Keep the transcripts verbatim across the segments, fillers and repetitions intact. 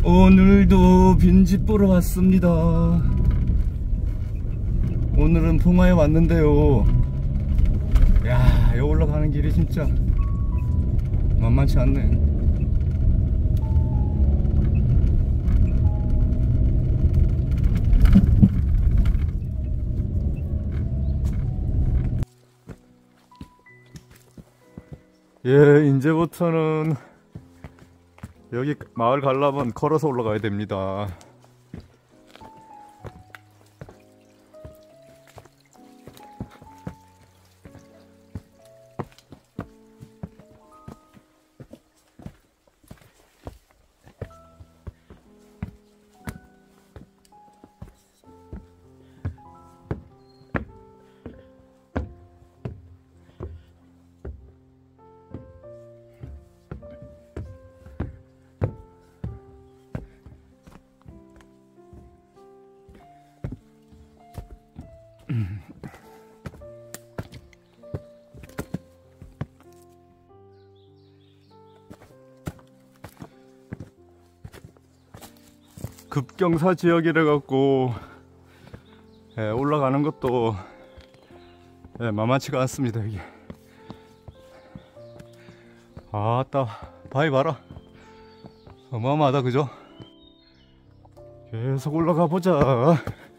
오늘도 빈집 보러 왔습니다. 오늘은 봉화에 왔는데요. 야, 여기 올라가는 길이 진짜 만만치 않네. 예, 이제부터는 여기 마을 가려면 걸어서 올라가야 됩니다. 급경사 지역이라 갖고 예, 올라가는 것도 예, 만만치가 않습니다. 이게 아따 바위 봐라, 어마어마하다 그죠? 계속 올라가 보자.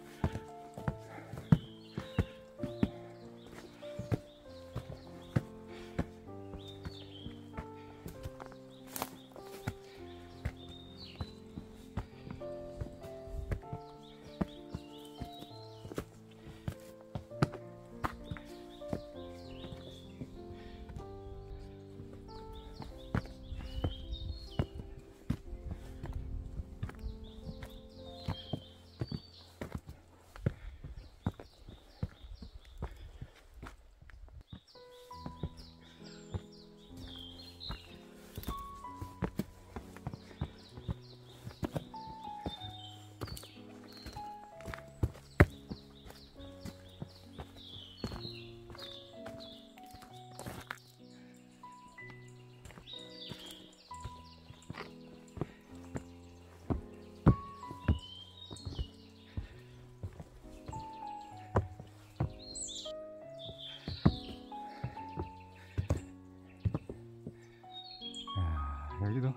여기도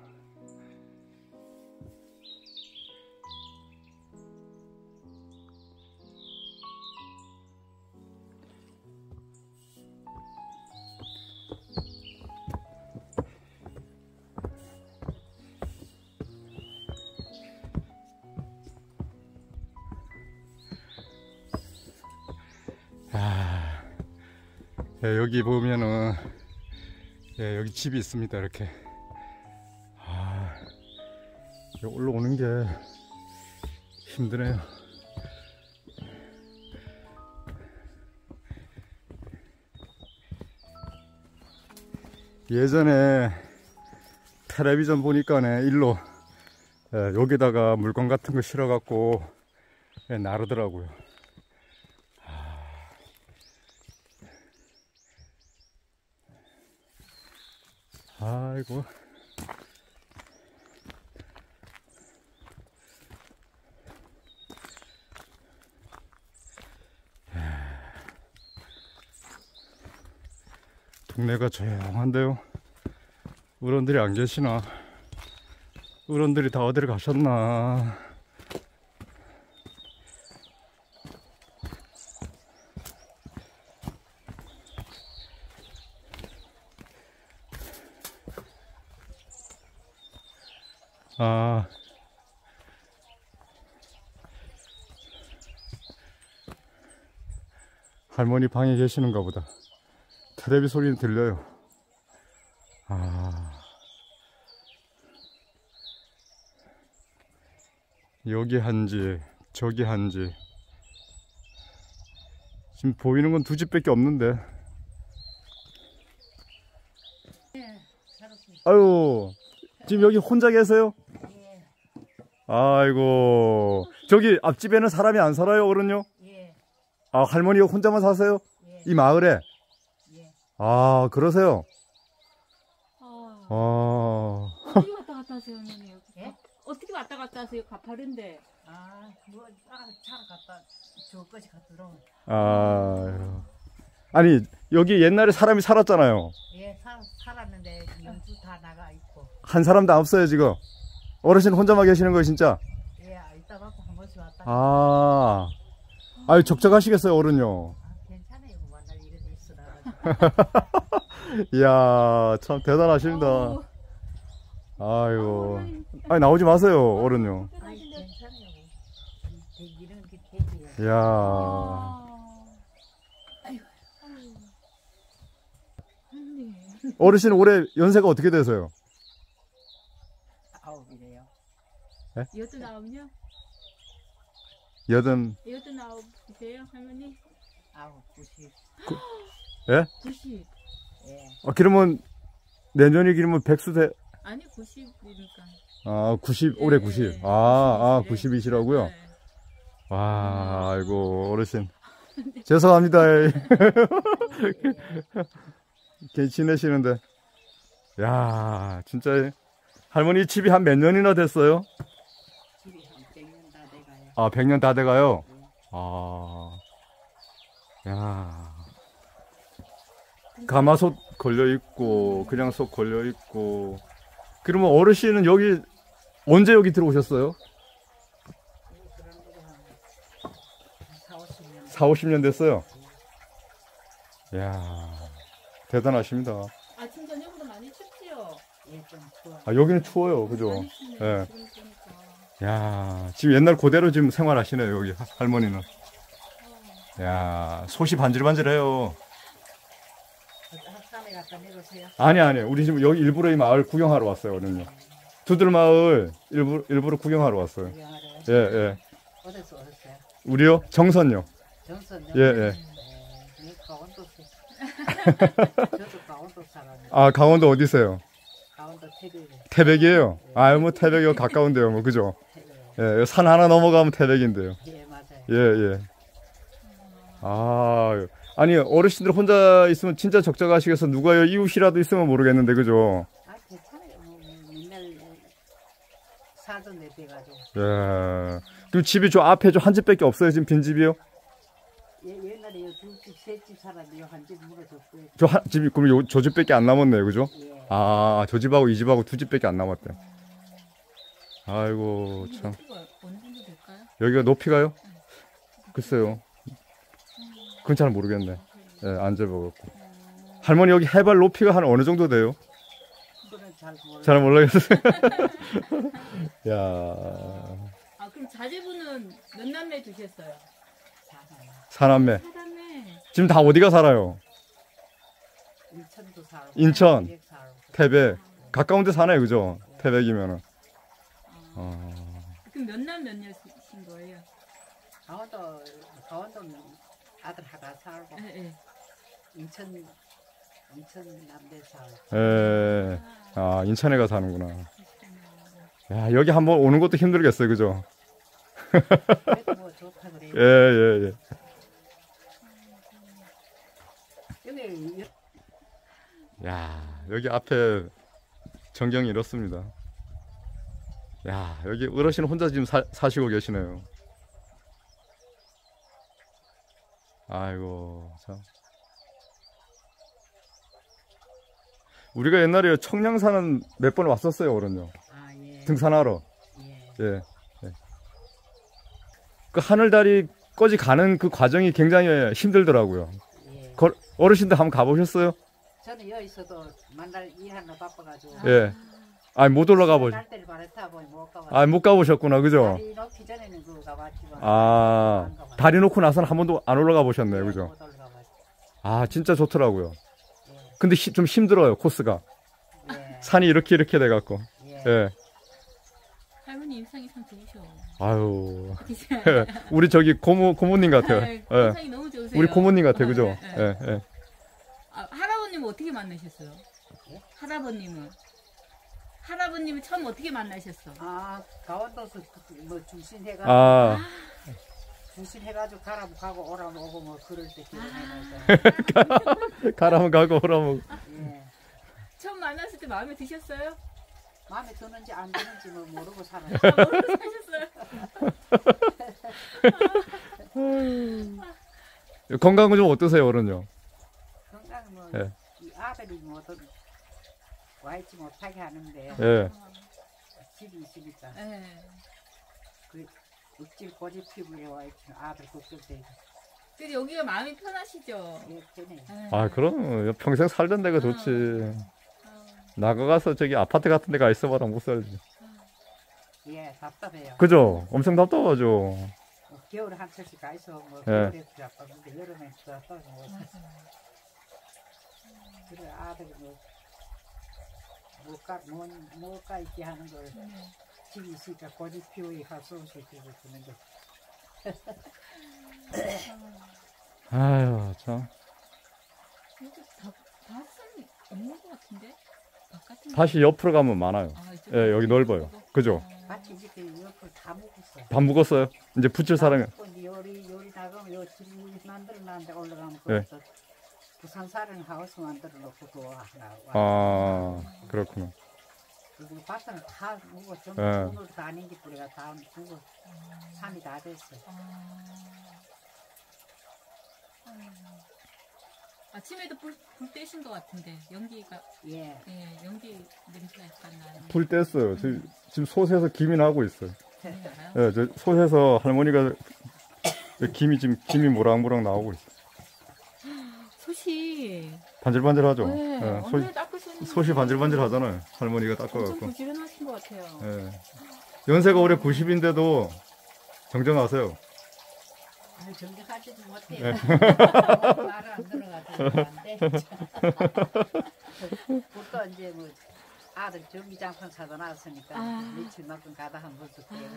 아, 예, 여기 보면은 예, 여기 집이 있습니다. 이렇게 올라오는 게 힘드네요. 예전에 텔레비전 보니까네 일로 예, 여기다가 물건 같은 거 실어 갖고 예, 나르더라고요. 아이고 동네가 조용한데요. 어른들이 안 계시나? 어른들이 다 어디를 가셨나? 아, 할머니 방에 계시는가 보다. 텔레비 소리는 들려요. 아, 여기 한지 저기 한지 지금 보이는 건 두 집밖에 없는데. 아유, 지금 여기 혼자 계세요? 예. 아이고, 저기 앞집에는 사람이 안 살아요, 어른요? 예. 아, 할머니가 혼자만 사세요? 예. 이 마을에? 예. 아, 그러세요? 아. 아. 어떻게 왔다 갔다 하세요, 어머니? 예? 어떻게 왔다 갔다 하세요? 가파른데. 아, 뭐, 아, 차를 갖다, 저 것이 갖다 들어오면. 아, 아니, 여기 옛날에 사람이 살았잖아요. 예, 살, 살았는데, 연수 다 나가 있고. 한 사람도 없어요, 지금. 어르신 혼자만 계시는 거예요, 진짜? 예, 이따 갖고 한 번씩 왔다. 아, 아유, 적적하시겠어요, 어른요. 아, 괜찮아요. 뭐 만날 일은 있어. 이야, 참 대단하십니다. 어우, 아이고. 어머니. 아니, 나오지 마세요, 어른요. 아니, 괜찮아요. 이- 이- 이런 게 되지. 이야. 아. 아이고. 아이고. 어르신 올해 연세가 어떻게 되세요? 아홉이래요. 여든 아홉요? 여든, 여든 아홉이세요, 할머니? 아홉, 구십. 예? 구십. 예. 어, 그러면 내년이 그러면 백수 돼, 아니, 구십이니까. 아, 구십, 올해 구십. 아, 아, 구십이시라고요? 네. 와, 아이고, 어르신. 죄송합니다. 괜히 지내시는데. 야, 진짜, 할머니 집이 한 몇 년이나 됐어요? 집이 한 백 년 다 돼가요. 아, 백 년 다 돼가요? 아, 야. 가마솥 걸려있고, 그냥 솥 걸려있고. 그러면 어르신은 여기, 언제 여기 들어오셨어요? 그런 거 한 사오십 년. 사, 오십 년 됐어요? 이야, 대단하십니다. 아침, 저녁으로 많이 춥지요? 예, 좀 추워. 아, 여기는 추워요, 그죠? 많이 춥네요. 예. 지금 보니까. 야, 지금 옛날 그대로 지금 생활하시네요, 여기 하- 할머니는. 야, 솥이 반질반질해요. 학산에 갖다 내려오세요. 아니, 아니, 우리 지금 여기 일부러 이 마을 구경하러 왔어요, 어른요. 두들 마을 일부러, 일부러 구경하러 왔어요. 구경하러. 예, 예. 어디서 오셨어요? 우리요? 정선요. 정선요? 예, 예. 네, 강원도 저도 강원도 사람이에요. 아, 강원도 어디세요? 강원도 태백에. 태백이에요? 아유, 뭐 태백이 가까운데요, 뭐, 그죠? 태백. 예, 산 하나 넘어가면 태백인데요. 예, 맞아요. 예, 예. 아, 아니, 어르신들 혼자 있으면 진짜 적적하시겠어. 누가 이웃이라도 있으면 모르겠는데, 그죠? 아, 괜찮아요. 뭐, 맨날 살던 데 돼가지고. 예. 그럼 집이 저 앞에 저 한 집밖에 없어요, 지금 빈집이요? 예, 옛날에 두 집, 세 집 살았는데 한 집 물어줬고요. 저 한 집이, 그럼 요, 저 집밖에 안 남았네요, 그죠? 예. 아, 저 집하고 이 집하고 두 집밖에 안 남았대. 아이고, 참. 높이가 어느 정도 될까요? 여기가 높이가요? 글쎄요. 그건 잘 모르겠네. 예, 안 재봐갖고. 할머니 여기 해발 높이가 한 어느 정도 돼요? 그거는 잘 모르겠어요. 잘 모르겠어요. 야, 아, 그럼 자제분은 몇 남매 두셨어요? 살아요. 사남매. 사남매. 지금 다 어디가 살아요? 인천도 살고. 인천. 태백 살고. 태백. 가까운 데 사네, 그죠? 태백이면은. 어, 그럼 몇 남 몇 여신 거예요? 강원도, 강원도는 아들 하나 살고. 예, 예. 인천, 인천 남대 살고. 예. 아, 인천에 가 사는구나. 야, 여기 한번 오는 것도 힘들겠어요, 그죠? 그래도 뭐 좋다 그래요. 예, 예, 예. 여기, 야, 여기 앞에 전경이 이렇습니다. 야, 여기 어르신 혼자 지금 사, 사시고 계시네요. 아이고, 참. 우리가 옛날에 청량산은 몇 번 왔었어요, 어른요. 아, 예. 등산하러. 예. 예. 예. 그 하늘다리까지 가는 그 과정이 굉장히 힘들더라고요. 예. 거, 어르신들 한번 가보셨어요? 저는 여기 있어도 만날 일하나 바빠가지고. 예. 아니, 못 올라가 보시, 날 때를 바랬다고 못 가봤어요. 아, 못 가보셨구나, 그죠? 다리 놓기 전에는 그거 가봤지만. 아, 안 가봤어요. 다리 놓고 나서는 한 번도 안 올라가 보셨네요, 예, 그죠? 못 올라가봤어요. 아, 진짜 좋더라고요. 예. 근데 히- 좀 힘들어요, 코스가. 예. 산이 이렇게 이렇게 돼갖고. 예. 예. 할머니 인상이 참 좋으셔. 아유. 그치? 우리 저기 고모, 고모님 같아요. 예. 인상이 너무 좋으세요. 우리 고모님 같아요, 그죠? 예, 예. 예, 예. 아, 할아버님은 어떻게 만나셨어요? 예? 할아버님은? 할아버님은 처음 어떻게 만나셨어? 아, 강원도서 뭐 중신해가 아, 중신해가지고 가라고 가고 오라고 오고 뭐 그럴 때 결혼해서. 가라면 가고 오라면. 예. 처음 만났을 때 마음에 드셨어요? 마음에 드는지 안 드는지 뭐 모르고 살아요. 아, 모르고 사셨어요. 건강은 좀 어떠세요, 어른요? 건강 뭐 예. 이 아들이 뭐 어떤 와 있지 못하게 하는데 예. 집이 있으니까 네. 그 억질 고집 피부에 와 있지 아들 걱정돼. 근데 여기가 마음이 편하시죠? 예, 편해. 네. 아, 그럼 평생 살던 데가 좋지. 아, 나가가서 저기 아파트 같은 데 가 있어봐라 못 살지. 예, 답답해요. 그죠? 엄청 답답하죠. 뭐 겨울에 한 철씩 가 있어 뭐 예. 겨울에 답답한데 여름에 답답하고 뭐 그래 아들이 뭐못가못가 있게 하는 걸 네. 집이 있으니까 고집 피우에 가서 시키고 주는데 아유, 참. 여기 다, 다산 없는 것 같은데? 바깥은 다시 옆으로 가면 많아요. 아, 이쪽 예, 여기 넓어요. 그죠? 어. 밭이 이제 그 옆을 다 먹었어. 다 묵었어요? 이제 붙일 사람이. 요리 요리 나가면 요 집 만들어 놨는데 올라가면 예. 거기서 부산 사는 하우스 만들어 놓고 또 와. 아, 그렇구나. 그리고 밭은 다 묵어 전부 예. 오늘 다 아닌 게 뿌리가 다 묵어 산이 다 됐어. 아. 아유. 아침에도 불, 불 떼신 것 같은데 연기가 예. 예 연기 냄새가 약간 나요. 불 뗐어요. 지금, 지금 솥에서 김이 나고 있어요. 뭔지 알아요? 예, 저 솥에서 할머니가 김이 지금 김이 모락모락 나오고 있어요. 솥이 반질반질하죠. 네, 예, 얼마나 솥이, 닦으셨는지 솥이 반질반질하잖아요. 할머니가 엄청 닦아갖고. 부지런하신 것 같아요. 예. 연세가 올해 구십인데도 정정하세요. 아니, 정정하지도 못해요. 예. 말을 안 들어가지고 안 돼. 보통 이제 뭐 아들 전기장판 사다 놨으니까 아. 며칠만큼 가다 한 번씩 그래요.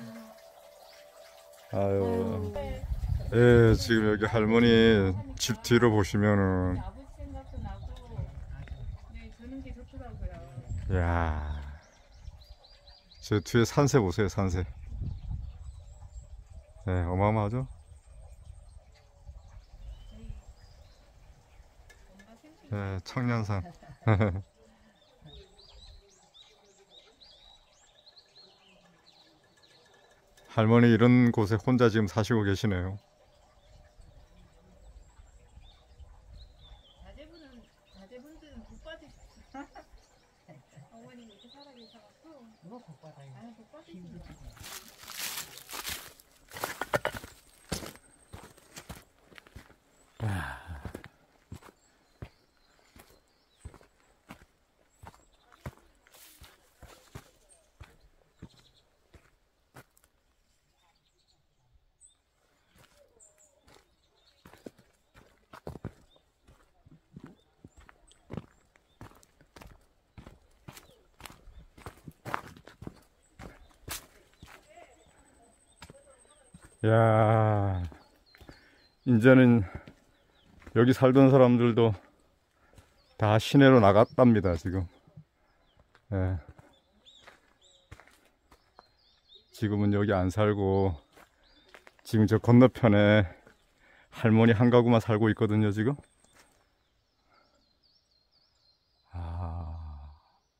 아유. 예, 지금 여기 할머니 집 뒤로 보시면은, 아버지 생각도 나고 네 드는 게 좋더라고요. 야, 저 뒤에 산세 보세요, 산세. 예, 어마어마하죠? 뭔가 생각 예, 청년산. 할머니 이런 곳에 혼자 지금 사시고 계시네요. 자제분은 자제분들은 복 받으셨어. 어머니가 이렇게 살아 계셔갖고 뭐 복받아요. 아유 복 받으신 거. 야, 이제는 여기 살던 사람들도 다 시내로 나갔답니다, 지금. 예. 지금은 여기 안 살고, 지금 저 건너편에 할머니 한 가구만 살고 있거든요, 지금. 아.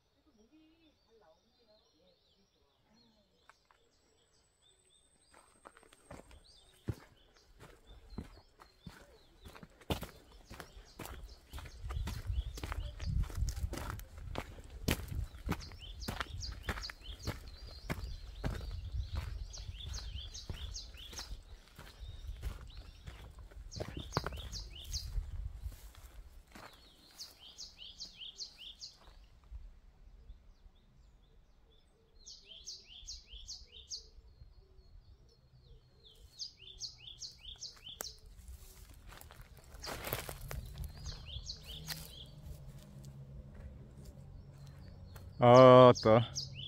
아따,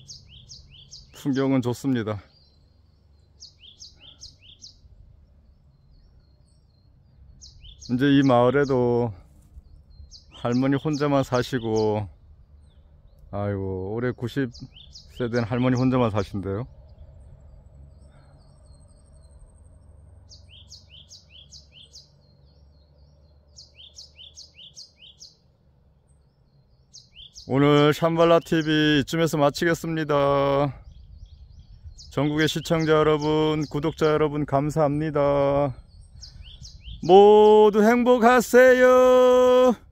풍경은 좋습니다. 이제 이 마을에도 할머니 혼자만 사시고, 아이고, 올해 구십 세 된 할머니 혼자만 사신대요. 오늘 샴발라티비 이쯤에서 마치겠습니다. 전국의 시청자 여러분, 구독자 여러분 감사합니다. 모두 행복하세요.